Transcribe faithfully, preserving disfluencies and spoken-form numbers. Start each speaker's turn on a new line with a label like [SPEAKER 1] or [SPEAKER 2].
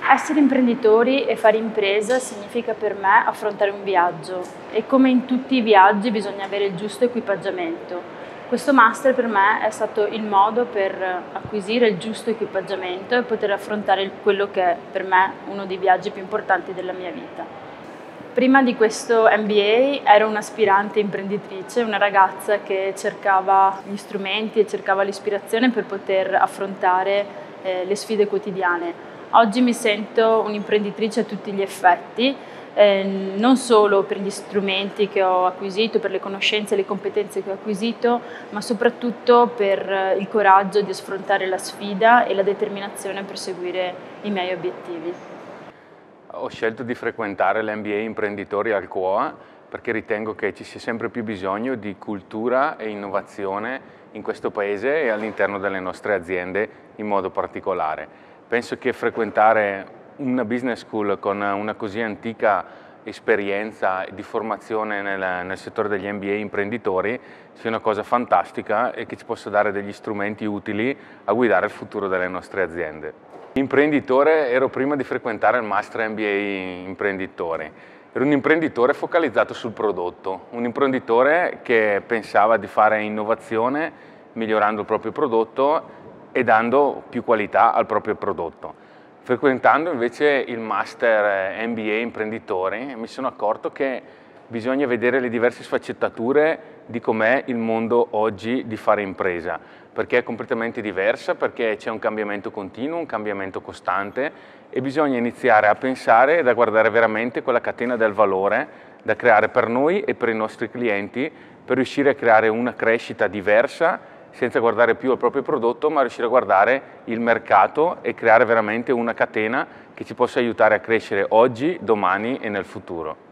[SPEAKER 1] Essere imprenditori e fare impresa significa per me affrontare un viaggio e come in tutti i viaggi bisogna avere il giusto equipaggiamento. Questo master per me è stato il modo per acquisire il giusto equipaggiamento e poter affrontare quello che è per me uno dei viaggi più importanti della mia vita. Prima di questo M B A ero un'aspirante imprenditrice, una ragazza che cercava gli strumenti e cercava l'ispirazione per poter affrontare eh, le sfide quotidiane. Oggi mi sento un'imprenditrice a tutti gli effetti, eh, non solo per gli strumenti che ho acquisito, per le conoscenze e le competenze che ho acquisito, ma soprattutto per il coraggio di affrontare la sfida e la determinazione per seguire i miei obiettivi.
[SPEAKER 2] Ho scelto di frequentare l'M B A Imprenditori al C O A perché ritengo che ci sia sempre più bisogno di cultura e innovazione in questo paese e all'interno delle nostre aziende in modo particolare. Penso che frequentare una business school con una così antica esperienza di formazione nel, nel settore degli M B A imprenditori sia una cosa fantastica e che ci possa dare degli strumenti utili a guidare il futuro delle nostre aziende. Imprenditore ero prima di frequentare il Master M B A Imprenditori. Ero un imprenditore focalizzato sul prodotto, un imprenditore che pensava di fare innovazione migliorando il proprio prodotto e dando più qualità al proprio prodotto. Frequentando invece il Master M B A Imprenditori mi sono accorto che bisogna vedere le diverse sfaccettature di com'è il mondo oggi di fare impresa, perché è completamente diversa, perché c'è un cambiamento continuo, un cambiamento costante e bisogna iniziare a pensare ed a guardare veramente quella catena del valore da creare per noi e per i nostri clienti per riuscire a creare una crescita diversa senza guardare più al proprio prodotto, ma riuscire a guardare il mercato e creare veramente una catena che ci possa aiutare a crescere oggi, domani e nel futuro.